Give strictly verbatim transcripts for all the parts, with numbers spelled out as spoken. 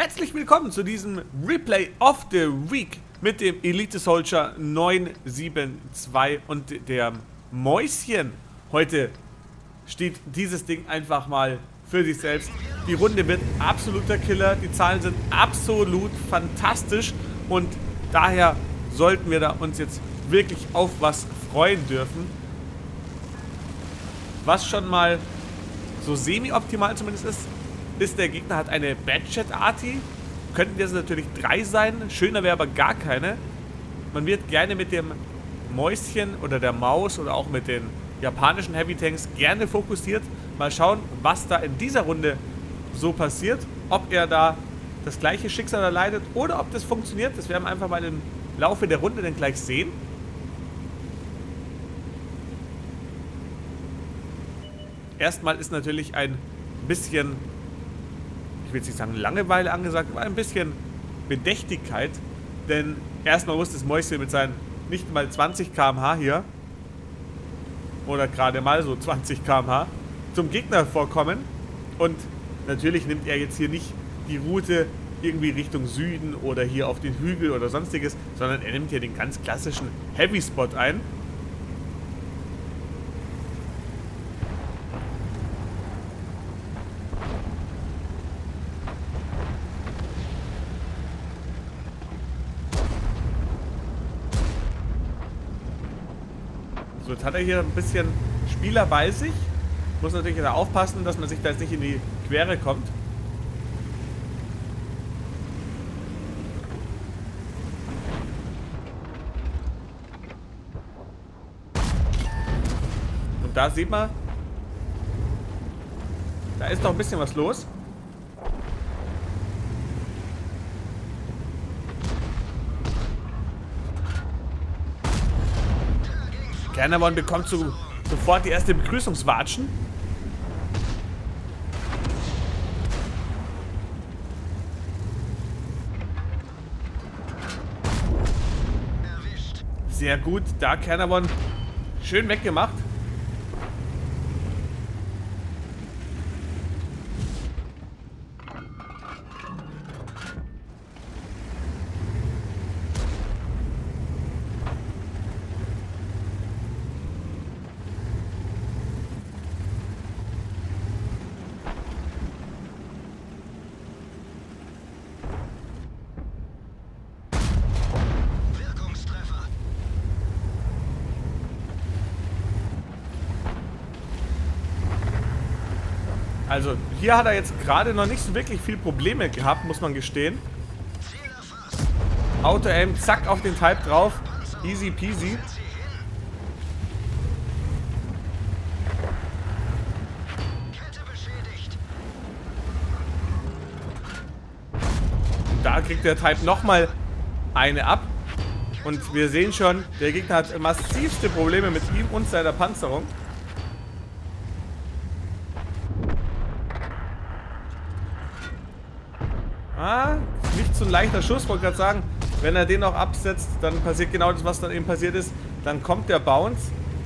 Herzlich willkommen zu diesem Replay of the Week mit dem Elite Soldier neun sieben zwei und der Mäuschen. Heute steht dieses Ding einfach mal für sich selbst. Die Runde wird absoluter Killer, die Zahlen sind absolut fantastisch und daher sollten wir da uns jetzt wirklich auf was freuen dürfen. Was schon mal so semi-optimal zumindest ist, ist, der Gegner hat eine Badchat-Arti. Könnten jetzt natürlich drei sein. Schöner wäre aber gar keine. Man wird gerne mit dem Mäuschen oder der Maus oder auch mit den japanischen Heavy Tanks gerne fokussiert. Mal schauen, was da in dieser Runde so passiert. Ob er da das gleiche Schicksal erleidet oder ob das funktioniert. Das werden wir einfach mal im Laufe der Runde dann gleich sehen. Erstmal ist natürlich ein bisschen, ich will jetzt nicht sagen Langeweile angesagt, aber ein bisschen Bedächtigkeit. Denn erstmal muss das Mäuschen mit seinen nicht mal zwanzig Kilometer pro Stunde hier, oder gerade mal so zwanzig Kilometer pro Stunde, zum Gegner vorkommen. Und natürlich nimmt er jetzt hier nicht die Route irgendwie Richtung Süden oder hier auf den Hügel oder sonstiges, sondern er nimmt hier den ganz klassischen Heavy Spot ein. So, jetzt hat er hier ein bisschen Spieler bei sich. Muss natürlich da aufpassen, dass man sich da jetzt nicht in die Quere kommt. Und da sieht man, da ist noch ein bisschen was los. Caernarvon bekommt so, sofort die erste Begrüßungswatschen. Sehr gut, da Caernarvon schön weggemacht. Also, hier hat er jetzt gerade noch nicht so wirklich viel Probleme gehabt, muss man gestehen. Auto-Aim, zack, auf den Type drauf. Easy peasy. Und da kriegt der Type nochmal eine ab. Und wir sehen schon, der Gegner hat massivste Probleme mit ihm und seiner Panzerung. Ah, nicht so ein leichter Schuss, wollte gerade sagen. Wenn er den auch absetzt, dann passiert genau das, was dann eben passiert ist. Dann kommt der Bounce.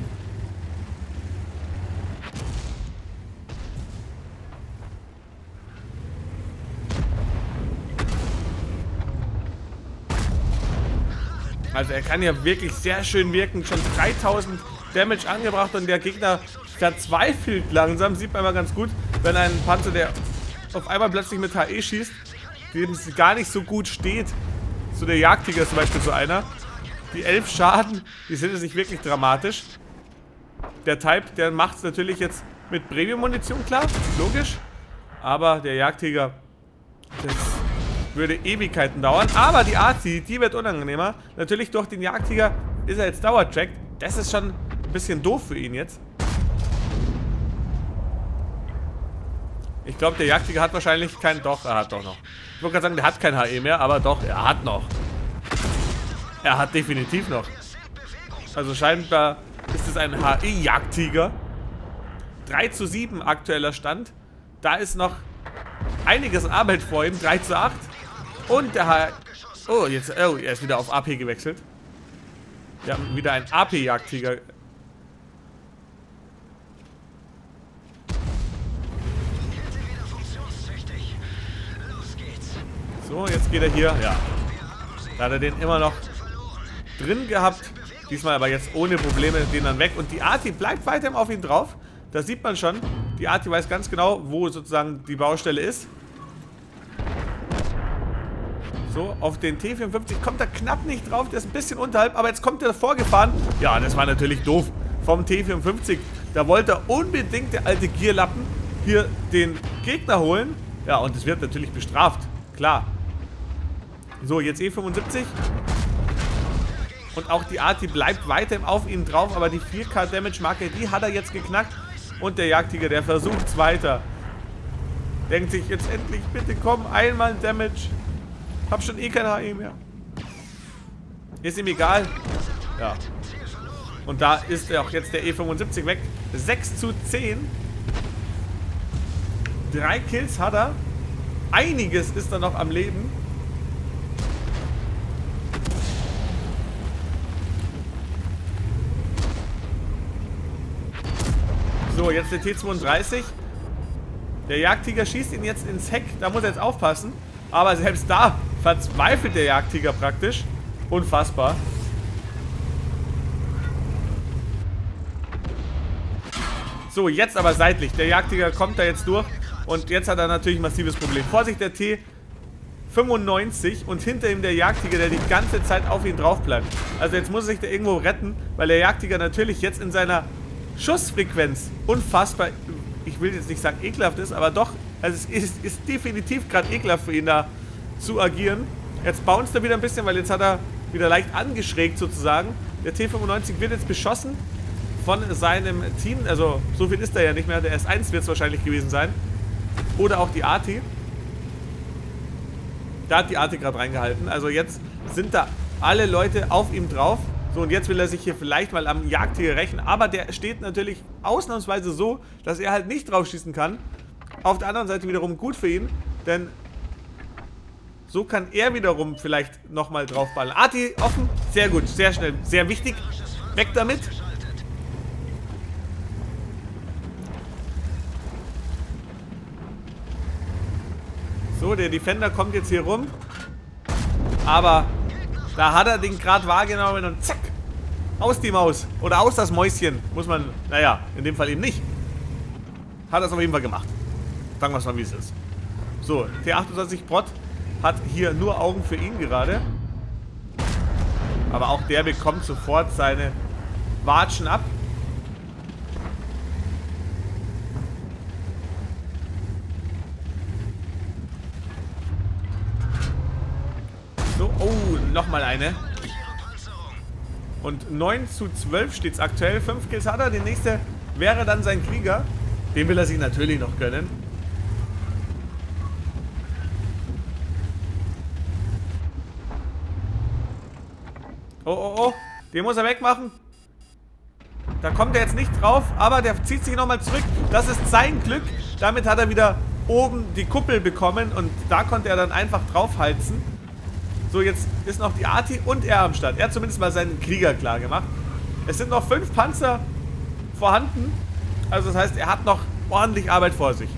Also er kann ja wirklich sehr schön wirken. Schon dreitausend Damage angebracht und der Gegner verzweifelt langsam. Sieht man mal ganz gut, wenn ein Panzer, der auf einmal plötzlich mit H E schießt, dem es gar nicht so gut steht. So der Jagdtiger ist zum Beispiel so einer. Die elf Schaden, die sind jetzt nicht wirklich dramatisch. Der Type, der macht es natürlich jetzt mit Premium-Munition, klar, logisch. Aber der Jagdtiger, das würde Ewigkeiten dauern. Aber die Arti, die wird unangenehmer. Natürlich durch den Jagdtiger ist er jetzt dauertrackt. Das ist schon ein bisschen doof für ihn jetzt. Ich glaube, der Jagdtiger hat wahrscheinlich keinen... Doch, er hat doch noch. Ich wollte gerade sagen, der hat kein H E mehr, aber doch, er hat noch. Er hat definitiv noch. Also scheinbar ist es ein H E-Jagdtiger. drei zu sieben aktueller Stand. Da ist noch einiges Arbeit vor ihm. drei zu acht. Und der H E... Oh, jetzt... Oh, er ist wieder auf A P gewechselt. Wir haben wieder einen A P-Jagdtiger. So, jetzt geht er hier. Ja. Da hat er den immer noch drin gehabt. Diesmal aber jetzt ohne Probleme den dann weg. Und die Arti bleibt weiterhin auf ihn drauf. Das sieht man schon. Die Arti weiß ganz genau, wo sozusagen die Baustelle ist. So, auf den T vierundfünfzig kommt er knapp nicht drauf. Der ist ein bisschen unterhalb, aber jetzt kommt er vorgefahren. Ja, das war natürlich doof vom T vierundfünfzig. Da wollte er unbedingt, der alte Gierlappen, hier den Gegner holen. Ja, und es wird natürlich bestraft. Klar. So, jetzt E fünfundsiebzig. Und auch die Arti bleibt weiterhin auf ihm drauf, aber die vier K Damage-Marke, die hat er jetzt geknackt. Und der Jagdtiger, der versucht es weiter. Denkt sich jetzt endlich, bitte komm, einmal Damage. Hab schon eh kein H E mehr. Ist ihm egal. Ja. Und da ist auch jetzt der E fünfundsiebzig weg. sechs zu zehn. Drei Kills hat er. Einiges ist er noch am Leben. So, jetzt der T zweiunddreißig. Der Jagdtiger schießt ihn jetzt ins Heck. Da muss er jetzt aufpassen. Aber selbst da verzweifelt der Jagdtiger praktisch. Unfassbar. So, jetzt aber seitlich. Der Jagdtiger kommt da jetzt durch. Und jetzt hat er natürlich ein massives Problem. Vorsicht, der T fünfundneunzig. Und hinter ihm der Jagdtiger, der die ganze Zeit auf ihn drauf bleibt. Also jetzt muss er sich da irgendwo retten. Weil der Jagdtiger natürlich jetzt in seiner Schussfrequenz unfassbar, ich will jetzt nicht sagen ekelhaft ist, aber doch, also es ist, ist definitiv gerade ekelhaft für ihn da zu agieren. Jetzt bounced er wieder ein bisschen, weil jetzt hat er wieder leicht angeschrägt sozusagen. Der T fünfundneunzig wird jetzt beschossen von seinem Team, also so viel ist er ja nicht mehr, der S eins wird es wahrscheinlich gewesen sein. Oder auch die Arti. Da hat die Arti gerade reingehalten, also jetzt sind da alle Leute auf ihm drauf. So, und jetzt will er sich hier vielleicht mal am Jagdtiger rächen. Aber der steht natürlich ausnahmsweise so, dass er halt nicht drauf schießen kann. Auf der anderen Seite wiederum gut für ihn. Denn so kann er wiederum vielleicht nochmal draufballen. Arti offen. Sehr gut, sehr schnell, sehr wichtig. Weg damit. So, der Defender kommt jetzt hier rum. Aber da hat er den gerade wahrgenommen und zack, aus die Maus. Oder aus das Mäuschen. Muss man, naja, in dem Fall eben nicht. Hat er es auf jeden Fall gemacht. Sagen wir es mal, wie es ist. So, T achtundzwanzig Brot hat hier nur Augen für ihn gerade. Aber auch der bekommt sofort seine Watschen ab. So, oh, nochmal eine. Und neun zu zwölf steht es aktuell. fünf Kills hat er. Der nächste wäre dann sein Krieger. Den will er sich natürlich noch gönnen. Oh, oh, oh. Den muss er wegmachen. Da kommt er jetzt nicht drauf. Aber der zieht sich nochmal zurück. Das ist sein Glück. Damit hat er wieder oben die Kuppel bekommen. Und da konnte er dann einfach draufheizen. So, jetzt ist noch die Arti und er am Start. Er hat zumindest mal seinen Krieger klar gemacht. Es sind noch fünf Panzer vorhanden. Also das heißt, er hat noch ordentlich Arbeit vor sich.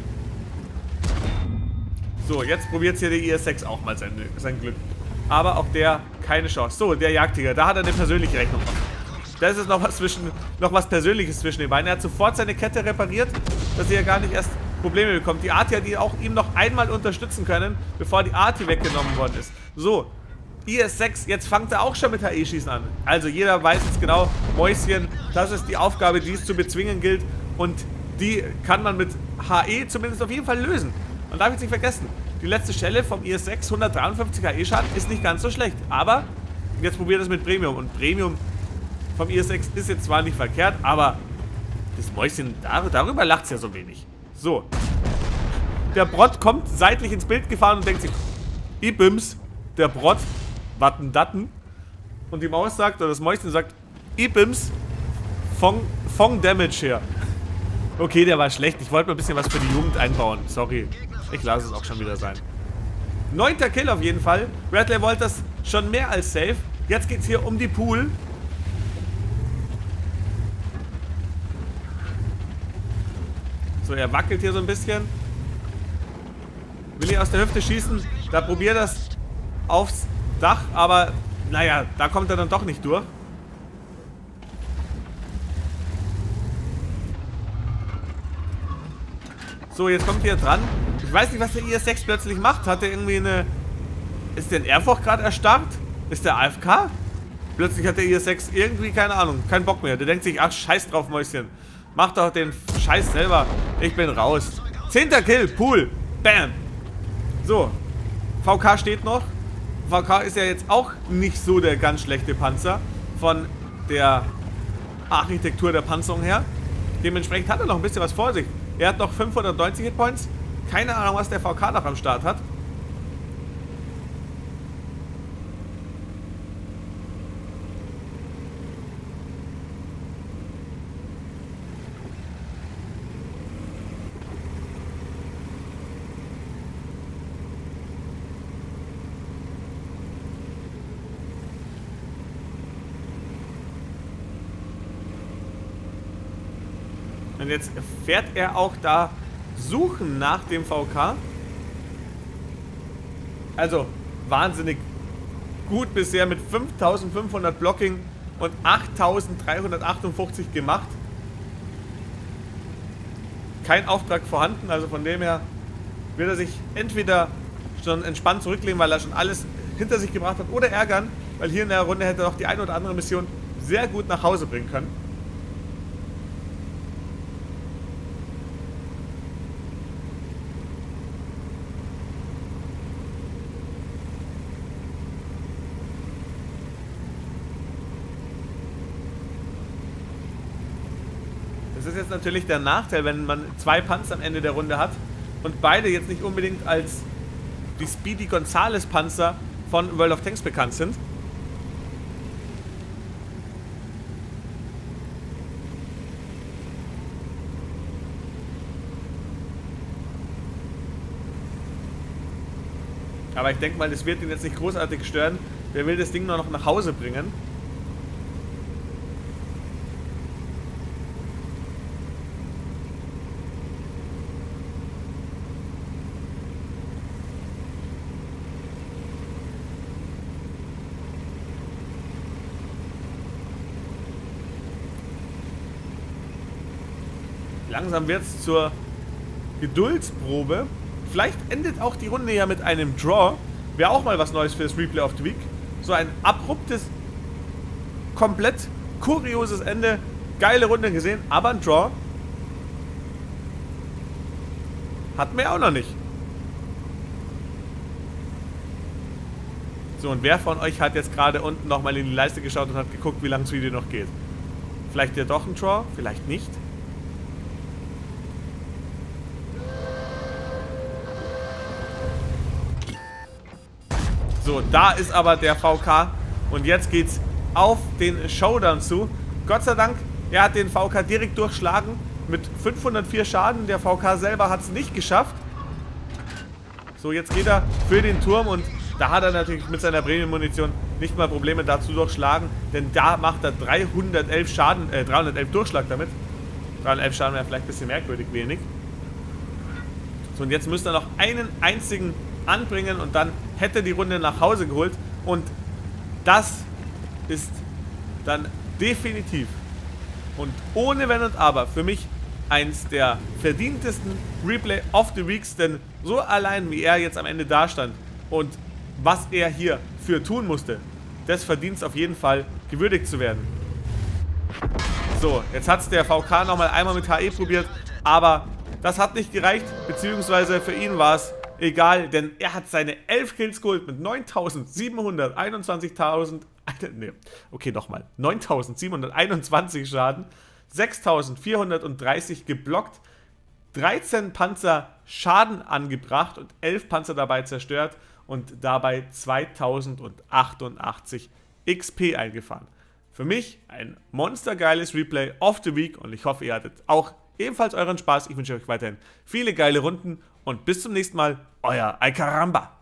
So, jetzt probiert hier der I S sechs auch mal sein, sein Glück. Aber auch der keine Chance. So, der Jagdtiger, da hat er eine persönliche Rechnung gemacht. Da ist es noch was, zwischen, noch was Persönliches zwischen den beiden. Er hat sofort seine Kette repariert, dass er gar nicht erst Probleme bekommt. Die Arti hat ihn auch ihm noch einmal unterstützen können, bevor die Arti weggenommen worden ist. So, I S sechs, jetzt fängt er auch schon mit H E-Schießen an. Also jeder weiß jetzt genau, Mäuschen, das ist die Aufgabe, die es zu bezwingen gilt. Und die kann man mit H E zumindest auf jeden Fall lösen. Und darf ich nicht vergessen, die letzte Stelle vom I S sechs, hundertdreiundfünfzig H E-Schaden, ist nicht ganz so schlecht. Aber jetzt probiert es mit Premium. Und Premium vom I S sechs ist jetzt zwar nicht verkehrt, aber das Mäuschen, darüber lacht es ja so wenig. So. Der Brot kommt seitlich ins Bild gefahren und denkt sich, Ibims, der Brot, Watten Datten. Und die Maus sagt, oder das Mäuschen sagt, Ibims, Fong, Fong Damage her. Okay, der war schlecht. Ich wollte mal ein bisschen was für die Jugend einbauen. Sorry. Ich lasse es auch schon wieder sein. Neunter Kill auf jeden Fall. Bradley wollte das schon mehr als safe. Jetzt geht es hier um die Pool. So, er wackelt hier so ein bisschen. Will hier aus der Hüfte schießen. Da probiert das aufs Dach, aber naja, da kommt er dann doch nicht durch. So, jetzt kommt hier dran. Ich weiß nicht, was der I S sechs plötzlich macht. Hat er irgendwie eine... Ist der in Airforce gerade erstarrt? Ist der A F K? Plötzlich hat der I S sechs irgendwie, keine Ahnung, keinen Bock mehr. Der denkt sich, ach, scheiß drauf, Mäuschen. Mach doch den Scheiß selber. Ich bin raus. Zehnter Kill, Pool. Bam. So. V K steht noch. V K ist ja jetzt auch nicht so der ganz schlechte Panzer von der Architektur der Panzerung her. Dementsprechend hat er noch ein bisschen was vor sich. Er hat noch fünfhundertneunzig Hitpoints. Keine Ahnung, was der V K noch am Start hat. Und jetzt fährt er auch da suchen nach dem V K. Also wahnsinnig gut bisher mit fünftausendfünfhundert Blocking und achttausenddreihundertachtundfünfzig gemacht. Kein Auftrag vorhanden, also von dem her wird er sich entweder schon entspannt zurücklehnen, weil er schon alles hinter sich gebracht hat, oder ärgern, weil hier in der Runde hätte er noch die eine oder andere Mission sehr gut nach Hause bringen können. Das ist jetzt natürlich der Nachteil, wenn man zwei Panzer am Ende der Runde hat und beide jetzt nicht unbedingt als die Speedy Gonzales Panzer von World of Tanks bekannt sind. Aber ich denke mal, das wird ihn jetzt nicht großartig stören. Der will das Ding nur noch nach Hause bringen. Langsam wird es zur Geduldsprobe. Vielleicht endet auch die Runde ja mit einem Draw. Wäre auch mal was Neues für das Replay of the Week. So ein abruptes, komplett kurioses Ende. Geile Runde gesehen, aber ein Draw hatten wir auch noch nicht. So, und wer von euch hat jetzt gerade unten nochmal in die Leiste geschaut und hat geguckt, wie lange das Video noch geht? Vielleicht ja doch ein Draw, vielleicht nicht. So, da ist aber der V K und jetzt geht's auf den Showdown zu. Gott sei Dank, er hat den V K direkt durchschlagen mit fünfhundertvier Schaden. Der V K selber hat es nicht geschafft. So, jetzt geht er für den Turm und da hat er natürlich mit seiner Premium-Munition nicht mal Probleme da zu durchschlagen, denn da macht er dreihundertelf Schaden, äh, dreihundertelf Durchschlag damit. dreihundertelf Schaden wäre vielleicht ein bisschen merkwürdig wenig. So, und jetzt müsste er noch einen einzigen anbringen und dann hätte die Runde nach Hause geholt und das ist dann definitiv und ohne Wenn und Aber für mich eins der verdientesten Replay of the Weeks, denn so allein wie er jetzt am Ende dastand und was er hier für tun musste, das verdient es auf jeden Fall, gewürdigt zu werden. So, jetzt hat es der V K nochmal einmal mit H E probiert, aber das hat nicht gereicht, beziehungsweise für ihn war es egal, denn er hat seine elf Kills geholt mit neuntausendsiebenhunderteinundzwanzigtausend, ne, okay, nochmal, neuntausendsiebenhunderteinundzwanzig Schaden, sechstausendvierhundertdreißig geblockt, dreizehn Panzer Schaden angebracht und elf Panzer dabei zerstört und dabei zweitausendachtundachtzig X P eingefahren. Für mich ein monstergeiles Replay of the Week und ich hoffe, ihr hattet auch ebenfalls euren Spaß. Ich wünsche euch weiterhin viele geile Runden und bis zum nächsten Mal, euer Ay Caramba.